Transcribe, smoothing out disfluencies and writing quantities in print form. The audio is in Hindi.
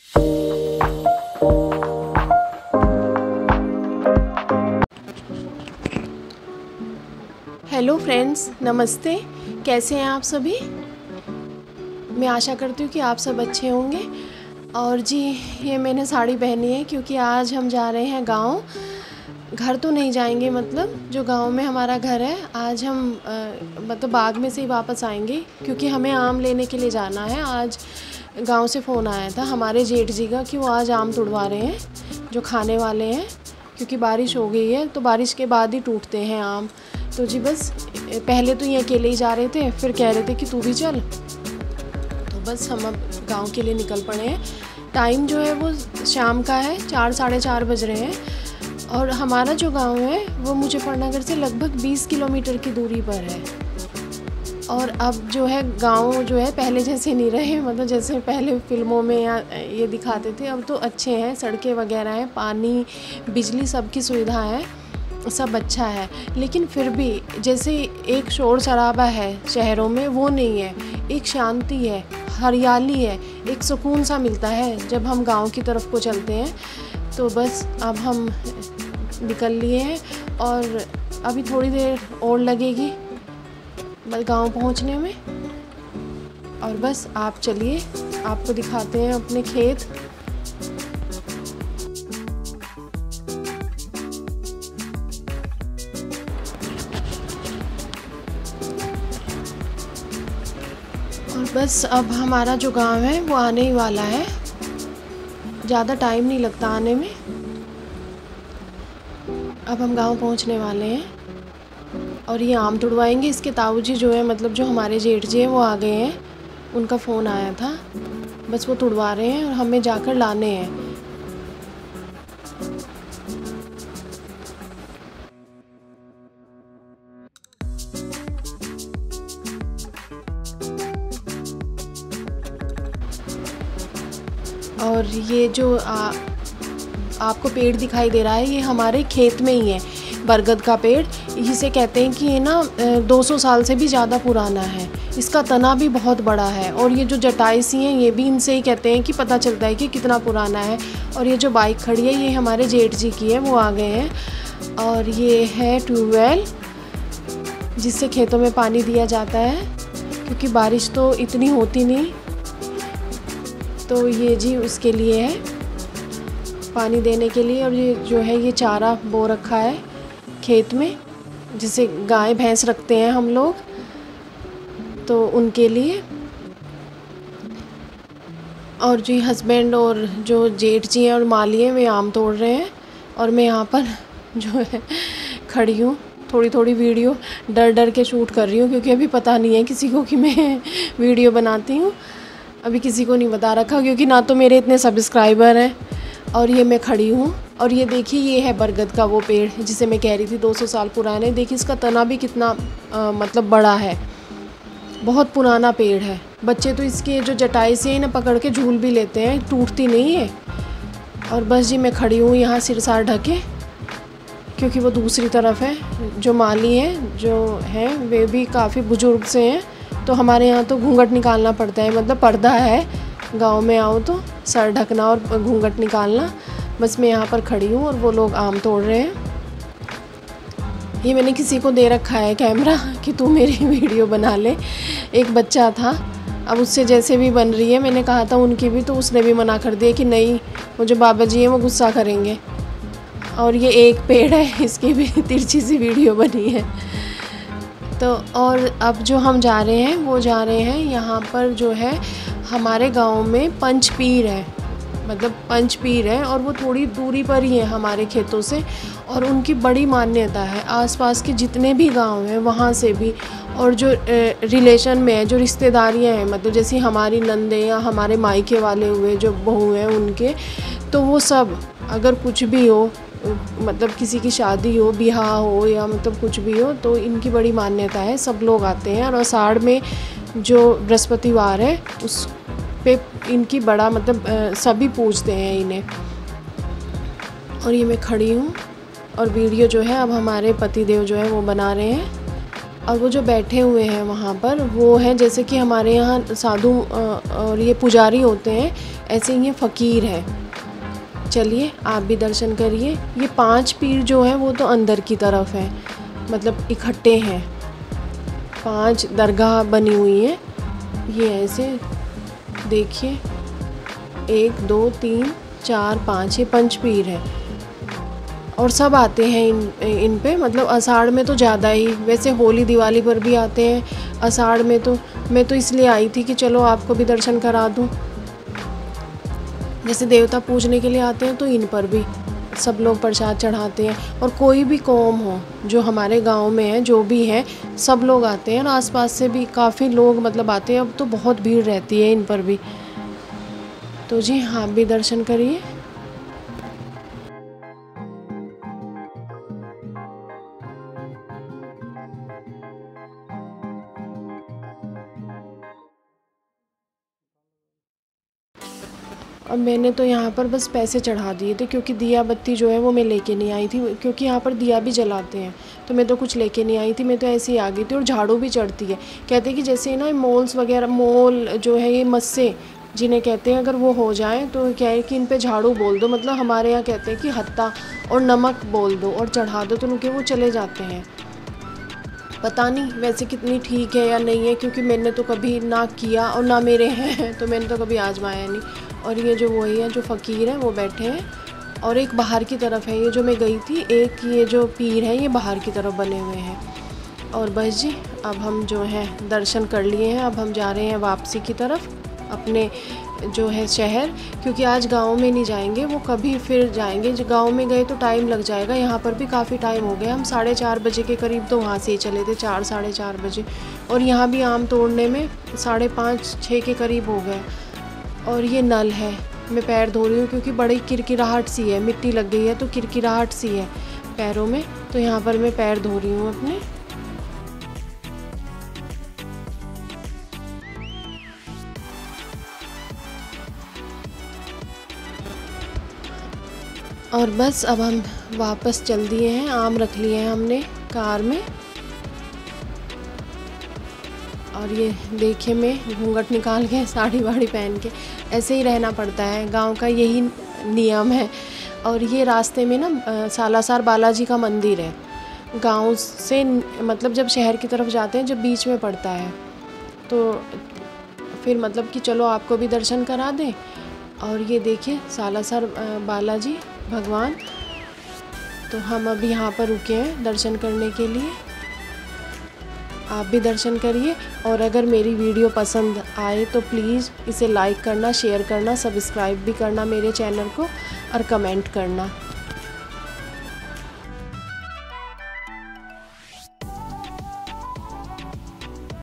हेलो फ्रेंड्स, नमस्ते। कैसे हैं आप सभी? मैं आशा करती हूँ कि आप सब अच्छे होंगे। और जी, ये मैंने साड़ी पहनी है क्योंकि आज हम जा रहे हैं गांव। घर तो नहीं जाएंगे, मतलब जो गांव में हमारा घर है, आज हम मतलब बाग में से ही वापस आएंगे क्योंकि हमें आम लेने के लिए जाना है। आज गांव से फ़ोन आया था हमारे जेठ जी का कि वो आज आम तुड़वा रहे हैं जो खाने वाले हैं, क्योंकि बारिश हो गई है तो बारिश के बाद ही टूटते हैं आम। तो जी बस, पहले तो ये अकेले ही जा रहे थे, फिर कह रहे थे कि तू भी चल। तो बस हम अब गांव के लिए निकल पड़े हैं। टाइम जो है वो शाम का है, 4 साढ़े 4 बज रहे हैं। और हमारा जो गांव है वो मुजफ्फरनगर से लगभग 20 किलोमीटर की दूरी पर है। और अब जो है गांव जो है पहले जैसे नहीं रहे, मतलब जैसे पहले फिल्मों में या ये दिखाते थे, अब तो अच्छे हैं। सड़कें वगैरह हैं, पानी, बिजली, सबकी सुविधा है, सब अच्छा है। लेकिन फिर भी जैसे एक शोर शराबा है शहरों में, वो नहीं है। एक शांति है, हरियाली है, एक सुकून सा मिलता है जब हम गांव की तरफ को चलते हैं। तो बस अब हम निकल लिए हैं और अभी थोड़ी देर और लगेगी बस गांव पहुंचने में। और बस आप चलिए, आपको दिखाते हैं अपने खेत। और बस अब हमारा जो गांव है वो आने ही वाला है, ज़्यादा टाइम नहीं लगता आने में। अब हम गांव पहुंचने वाले हैं और ये आम तुड़वाएंगे। इसके ताऊजी जो है, मतलब जो हमारे जेठ जी हैं, वो आ गए हैं। उनका फ़ोन आया था, बस वो तुड़वा रहे हैं और हमें जाकर लाने हैं। और ये जो आपको पेड़ दिखाई दे रहा है, ये हमारे खेत में ही है, बरगद का पेड़। इसे कहते हैं कि ये ना 200 साल से भी ज़्यादा पुराना है। इसका तना भी बहुत बड़ा है। और ये जो जटाई सी हैं, ये भी इनसे ही कहते हैं कि पता चलता है कि कितना पुराना है। और ये जो बाइक खड़ी है, ये हमारे जेठ जी की है, वो आ गए हैं। और ये है ट्यूबवेल, जिससे खेतों में पानी दिया जाता है, क्योंकि बारिश तो इतनी होती नहीं। तो ये जी उसके लिए है, पानी देने के लिए। और ये जो है, ये चारा बो रखा है खेत में, जिसे गाय भैंस रखते हैं हम लोग, तो उनके लिए। और जी हस्बैंड और जो जेठ जी हैं और माली हैं, वे आम तोड़ रहे हैं। और मैं यहाँ पर जो है खड़ी हूँ, थोड़ी थोड़ी वीडियो डर डर के शूट कर रही हूँ, क्योंकि अभी पता नहीं है किसी को कि मैं वीडियो बनाती हूँ। अभी किसी को नहीं बता रखा, क्योंकि ना तो मेरे इतने सब्सक्राइबर हैं। और ये मैं खड़ी हूँ और ये देखिए, ये है बरगद का वो पेड़ जिसे मैं कह रही थी 200 साल पुराना है। देखिए इसका तना भी कितना मतलब बड़ा है, बहुत पुराना पेड़ है। बच्चे तो इसके जो जटाई से ही ना पकड़ के झूल भी लेते हैं, टूटती नहीं है। और बस जी मैं खड़ी हूँ यहाँ सिरसार ढके, क्योंकि वो दूसरी तरफ है। जो माली हैं जो हैं, वे भी काफ़ी बुजुर्ग से हैं, तो हमारे यहाँ तो घूंघट निकालना पड़ता है, मतलब पर्दा है। गांव में आओ तो सर ढकना और घूंघट निकालना। बस मैं यहाँ पर खड़ी हूँ और वो लोग आम तोड़ रहे हैं। ये मैंने किसी को दे रखा है कैमरा कि तू मेरी वीडियो बना ले। एक बच्चा था, अब उससे जैसे भी बन रही है। मैंने कहा था उनकी भी, तो उसने भी मना कर दिया कि नहीं, वो जो बाबा जी हैं वो गुस्सा करेंगे। और ये एक पेड़ है, इसकी भी तिरछी सी वीडियो बनी है। तो और अब जो हम जा रहे हैं, वो जा रहे हैं यहाँ पर जो है हमारे गांव में पंचपीर है, मतलब पंचपीर है। और वो थोड़ी दूरी पर ही है हमारे खेतों से, और उनकी बड़ी मान्यता है। आसपास के जितने भी गांव हैं वहाँ से भी, और जो रिलेशन में है, जो रिश्तेदारियाँ हैं, मतलब जैसे हमारी नंदे या हमारे मायके वाले हुए जो बहू हैं उनके, तो वो सब अगर कुछ भी हो, मतलब किसी की शादी हो, ब्याह हो, या मतलब कुछ भी हो, तो इनकी बड़ी मान्यता है। सब लोग आते हैं। और आषाढ़ में जो बृहस्पतिवार है, उस पे इनकी बड़ा मतलब सभी पूजते हैं इन्हें। और ये मैं खड़ी हूँ और वीडियो जो है अब हमारे पतिदेव जो है वो बना रहे हैं। और वो जो बैठे हुए हैं वहाँ पर, वो हैं जैसे कि हमारे यहाँ साधु और ये पुजारी होते हैं, ऐसे ये फ़कीर है। चलिए आप भी दर्शन करिए। ये 5 पीर जो है वो तो अंदर की तरफ है, मतलब इकट्ठे हैं। 5 दरगाह बनी हुई हैं। ये ऐसे देखिए 1 2 3 4 5, ये 5 पीर है और सब आते हैं इन पे। मतलब आषाढ़ में तो ज़्यादा ही, वैसे होली दिवाली पर भी आते हैं। आषाढ़ में तो मैं तो इसलिए आई थी कि चलो आपको भी दर्शन करा दूँ। जैसे देवता पूजने के लिए आते हैं तो इन पर भी सब लोग प्रसाद चढ़ाते हैं। और कोई भी कौम हो जो हमारे गांव में है, जो भी है, सब लोग आते हैं। और आसपास से भी काफ़ी लोग मतलब आते हैं। अब तो बहुत भीड़ रहती है इन पर भी। तो जी आप भी दर्शन करिए। अब मैंने तो यहाँ पर बस पैसे चढ़ा दिए थे, क्योंकि दिया बत्ती जो है वो मैं लेके नहीं आई थी, क्योंकि यहाँ पर दिया भी जलाते हैं। तो मैं तो कुछ लेके नहीं आई थी, मैं तो ऐसे ही आ गई थी। और झाड़ू भी चढ़ती है। कहते हैं कि जैसे ना मॉल्स वगैरह, मॉल जो है ये मस्से जिन्हें कहते हैं, अगर वो हो जाए तो क्या है कि इन पे झाड़ू बोल दो। मतलब हमारे यहाँ कहते हैं कि हत्ता और नमक बोल दो और चढ़ा दो, तो उनके वो चले जाते हैं। पता नहीं वैसे कितनी ठीक है या नहीं है, क्योंकि मैंने तो कभी ना किया और ना मेरे हैं, तो मैंने तो कभी आजमाया नहीं। और ये जो वही है जो फ़कीर है वो बैठे हैं। और एक बाहर की तरफ है, ये जो मैं गई थी, एक ये जो पीर है ये बाहर की तरफ बने हुए हैं। और बस जी अब हम जो है दर्शन कर लिए हैं। अब हम जा रहे हैं वापसी की तरफ अपने जो है शहर, क्योंकि आज गांव में नहीं जाएंगे, वो कभी फिर जाएंगे। जो गांव में गए तो टाइम लग जाएगा। यहाँ पर भी काफ़ी टाइम हो गया। हम 4:30 बजे के करीब तो वहाँ से ही चले थे, 4 साढ़े 4 बजे। और यहाँ भी आम तोड़ने में 5:30 6 के करीब हो गए। और ये नल है, मैं पैर धो रही हूँ क्योंकि बड़ी किरकिराहट सी है, मिट्टी लग गई है तो किरकिराहट सी है पैरों में। तो यहाँ पर मैं पैर धो रही हूँ अपने। और बस अब हम वापस चल दिए हैं। आम रख लिए हैं हमने कार में। और ये देखिए मैं घूंघट निकाल के साड़ी वाड़ी पहन के ऐसे ही रहना पड़ता है, गांव का यही नियम है। और ये रास्ते में ना सालासर बालाजी का मंदिर है। गांव से मतलब जब शहर की तरफ जाते हैं, जब बीच में पड़ता है, तो फिर मतलब कि चलो आपको भी दर्शन करा दें। और ये देखिए सालासर बालाजी भगवान। तो हम अभी यहाँ पर रुके हैं दर्शन करने के लिए। आप भी दर्शन करिए। और अगर मेरी वीडियो पसंद आए तो प्लीज़ इसे लाइक करना, शेयर करना, सब्सक्राइब भी करना मेरे चैनल को, और कमेंट करना।